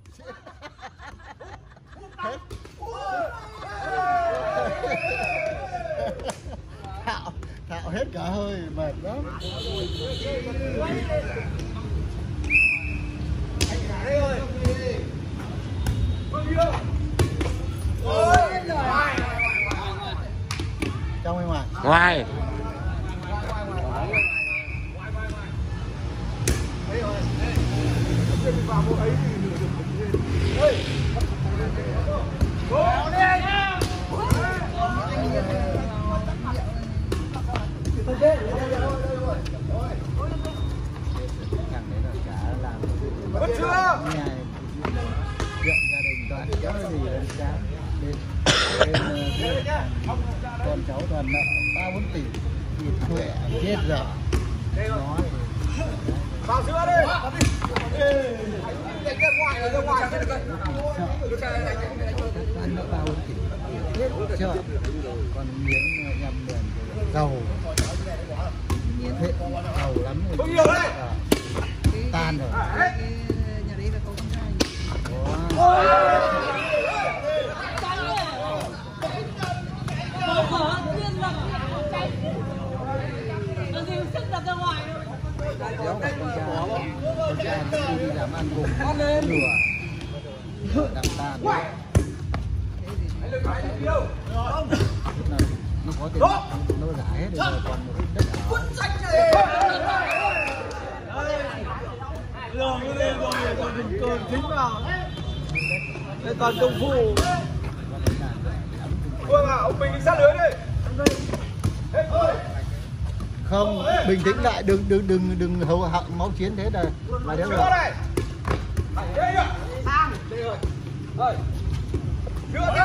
Hết. Thạo hết cả hơi, mệt lắm. Trong hay ngoài? Ngoài. Vẫn chưa? Chuyện gia đình toàn có gì lên sáng bên con cháu toàn nợ 3-4 tỷ thịt khỏe chết rồi. Nói vào sữa đi. Ra ngoài ra ngoài. ăn nợ 3-4 tỷ chết chưa? Còn miếng nhầm đường giàu giàu lắm rồi. Không nhiều đấy. Tan rồi. Nhà đấy là có con trai. Con trai nó đi làm ăn cùng lừa đặng tan. Nó có tiền nó giả hết rồi, còn một ít đất Rồi chính vào. Đây toàn công phu. Phương à, ông Bình đi sát lưới đi. không bình tĩnh lại, đừng hậu họng máu chiến thế là đấy rồi. Đây rồi. Rồi. Đưa